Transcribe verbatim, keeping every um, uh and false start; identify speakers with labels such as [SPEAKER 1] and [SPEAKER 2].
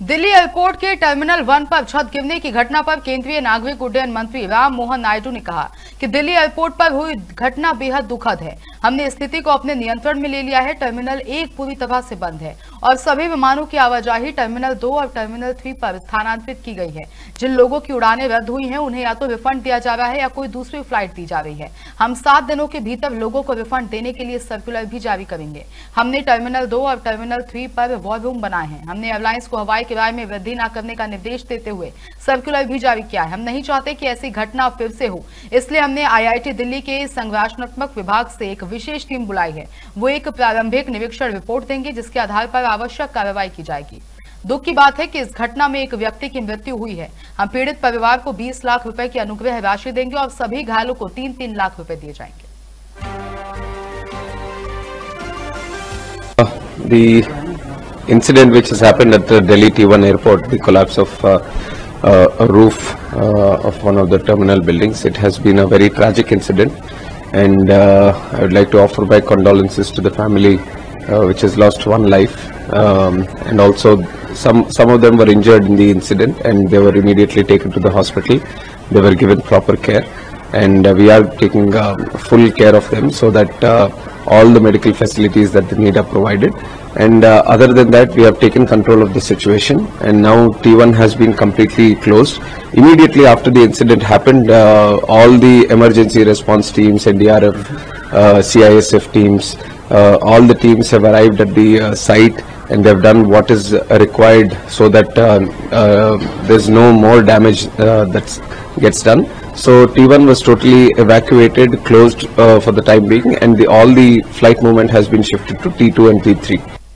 [SPEAKER 1] Delhi airport के terminal one पर छत गिरने की घटना पर केंद्रीय नागरिक उड्डयन मंत्री राम मोहन नायडू ने कहा कि दिल्ली एयरपोर्ट पर हुई घटना बेहद दुखद है। हमने स्थिति को अपने नियंत्रण में ले लिया है। टर्मिनल एक पूरी तरह से बंद है और सभी विमानों की आवाजाही टर्मिनल दो और टर्मिनल थ्री पर स्थानांतरित की गई है। जिन लोगों की उड़ानें रद्द हुई हैं उन्हें या तो रिफंड दिया जा रहा है या कोई दूसरी फ्लाइट दी जा रही है। हम सात दिनों के भीतर लोगों को रिफंड देने के लिए सर्कुलर भी जारी करेंगे। हमने टर्मिनल दो और टर्मिनल थ्री पर वॉर रूम बनाए हैं। हमने एयरलाइंस को हवाई किराए में वृद्धि न करने का निर्देश देते हुए सर्कुलर भी जारी किया है। हम नहीं चाहते कि ऐसी घटना फिर से हो, इसलिए हमने आईआईटी दिल्ली के संरचनात्मक विभाग से एक विशेष टीम बुलाई है। वो एक प्रारंभिक निरीक्षण रिपोर्ट देंगे जिसके आधार पर आवश्यक कार्रवाई की जाएगी। दुख की बात है कि इस घटना में एक व्यक्ति की मृत्यु हुई है। हम पीड़ित परिवार को बीस लाख रुपए की अनुग्रह राशि देंगे और सभी घायलों को तीन तीन लाख रुपए दिए जाएंगे।
[SPEAKER 2] The incident which has happened at the Delhi T one airport, the collapse of uh, uh, a roof uh, of one of the terminal buildings, it has been a very tragic incident, and uh, I would like to offer my condolences to the family uh, which has lost one life, um, and also some some of them were injured in the incident and they were immediately taken to the hospital. They were given proper care, and uh, we are taking uh, full care of them so that uh, all the medical facilities that they need are provided. And uh, other than that, we have taken control of the situation, and now T one has been completely closed. Immediately after the incident happened, uh, all the emergency response teams, N D R F, uh, C I S F teams, uh, all the teams have arrived at the uh, site, and they have done what is uh, required so that uh, uh, there's no more damage uh, that gets done. So T one was totally evacuated, closed uh, for the time being, and the, all the flight movement has been shifted to T two and T three.